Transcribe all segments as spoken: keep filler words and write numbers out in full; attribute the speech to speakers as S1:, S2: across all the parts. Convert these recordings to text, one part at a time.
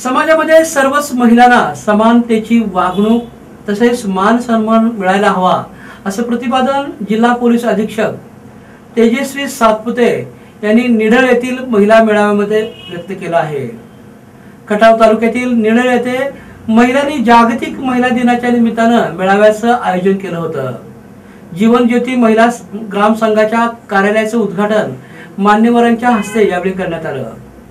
S1: समाजामध्ये सर्वच महिलांना समानतेची वागणूक तसेच मान सन्मान मिळायला हवा असं प्रतिपादन जिल्हा पोलीस अधीक्षक तेजस्वी सातपुते यांनी निढळ येथील महिला मेळाव्यामध्ये व्यक्त केलं आहे। खटाव तालुक्यातील निढळ येथे महिलांनी जागतिक महिला दिनाच्या निमित्तानं मेळाव्याचं आयोजन केलं होतं। जीवन ज्योती महिला ग्राम संघाच्या कार्यालयाचं उद्घाटन मान्यवरांच्या हस्ते यावेळी करण्यात आलं।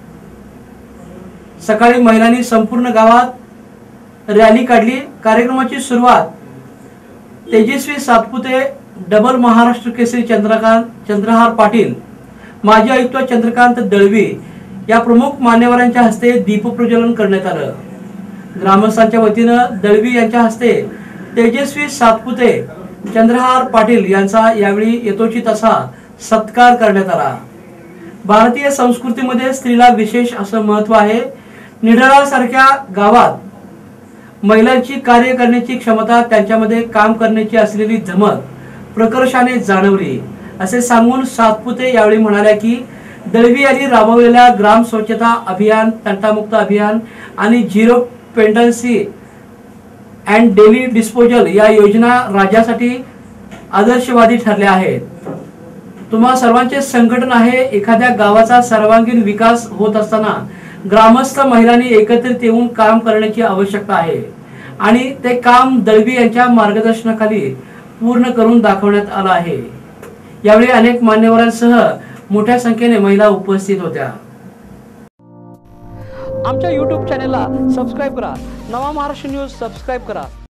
S1: सकाळी महिलांनी संपूर्ण गावात रॅली काढली। कार्यक्रमाची सुरुवात तेजस्वी सातपुते, डबल महाराष्ट्र केसरी चंद्रकांत चंद्रहार पाटील, माजी आयुक्त चंद्रकांत दळवी या प्रमुख मान्यवरांच्या हस्ते दीपप्रज्वलन करण्यात आलं। ग्रामस्थांच्या वतीनं दळवी यांच्या हस्ते तेजस्वी सातपुते, चंद्रहार पाटील यांचा यावेळी यथोचित असा सत्कार करण्यात आला। भारतीय संस्कृतीमध्ये स्त्रीला विशेष असं महत्त्व आहे। निढळासारख्या गावात महिलांची कार्य करण्याची क्षमता, त्यांच्यामध्ये काम करण्याची असलेली धमक प्रकर्षाने जाणवली असे सांगून सातपुते यावेळी म्हणाल्या की दळवी यांनी राबवलेल्या ग्राम स्वच्छता अभियान, तंटामुक्त अभियान आणि zero pendency and daily disposal या योजना राज्यासाठी आदर्शवादी ठरल्या आहेत। तुम्हा सर्वांचे संघटन आहे। एखाद्या गावाचा सर्वांगीण विकास होत असताना ग्रामस्थ महिलांनी एकत्रित येऊन काम करण्याची आवश्यकता आहे आणि ते काम दळवी यांच्या मार्गदर्शनाखाली पूर्ण करून दाखवण्यात आलं आहे। यावेळी अनेक मान्यवरांसह मोठ्या संख्येने महिला उपस्थित होत्या। आमच्या यूट्यूब चॅनलला सबस्क्राइब करा, नवा महाराष्ट्र न्यूज सबस्क्राइब करा।